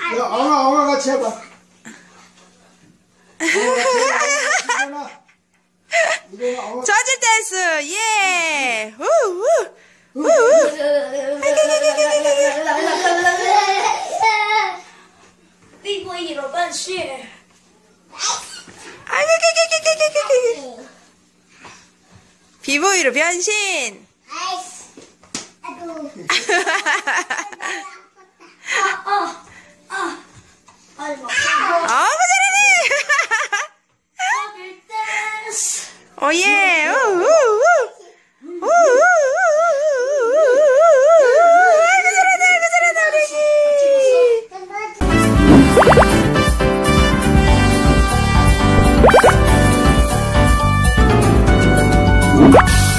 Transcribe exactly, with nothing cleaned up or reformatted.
야, 엉아, 엉아 같이 해봐. 엉아 같이 해봐. 일어나, 엉아. 저질 댄스, 예! 우, 우, 우, 우. 비보이로 변신. 아이고, 비보이로 변신! 아, 아, 아. 아이고. 어머, 잘하네! 저질 댄스. 오예! 우, 우, 우! 우, 우, 우, 우, 우, 아이고, 잘하네, 아이고, 잘하네, 우리 집!